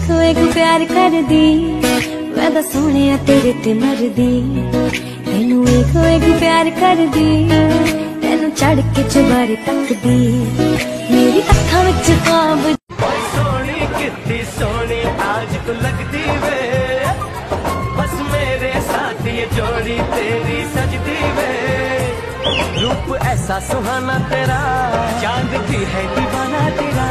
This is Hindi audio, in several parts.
एक प्यार कर दी मैं तो सोने तेरे ते मर दी तेनू एक प्यार कर दी तेनू चढ़ के चबारे तक दी मेरी अखां विच ख्वाब सोनी कितनी सोनी आज तो लगती वे बस मेरे साथ ये जोड़ी तेरी सजती वे रूप ऐसा सुहाना तेरा चांद भी है दीवाना तेरा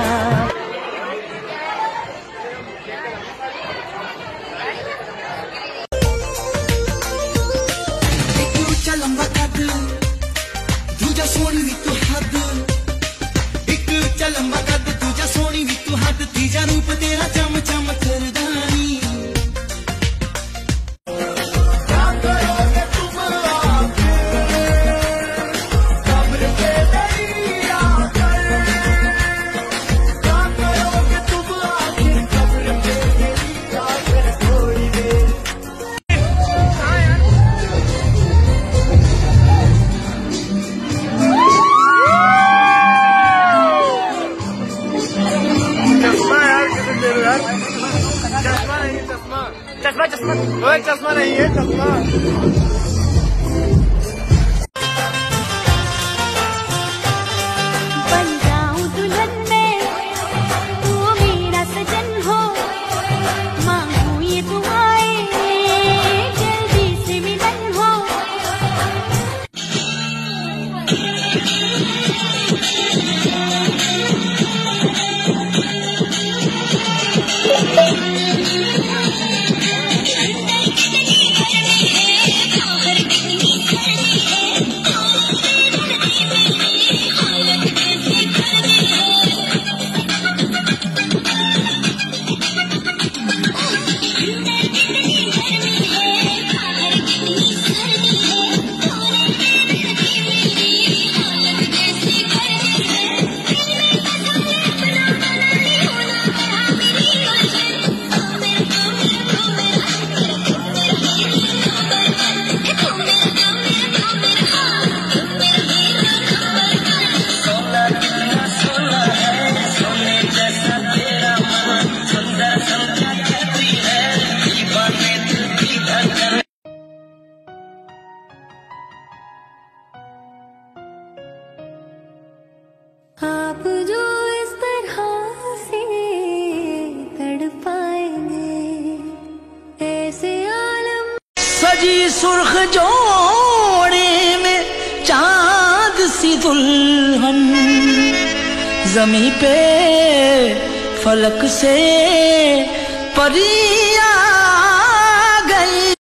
लंबा कद दूजा सोनी भी तू हद एक लंबा कद दूजा सोनी भी तू हद तीजा रूप तेरा चम चम करदानी क्या करोगे तुम आके कब्र पे मेरी आकर क्या करोगे तुम आके कब्र पे मेरी आकर थोड़ी देर चश्मा चश्मा चश्मा नहीं है चश्मा बन जाऊं दुल्हन में तू मेरा सजन हो मांगू ये दुआएं जल्दी से मिलन हो आप जो इस तरह से तड़पाएंगे ऐसे आलम सजी सुर्ख जोड़े में चांद सी दुल्हन जमी पे फलक से परी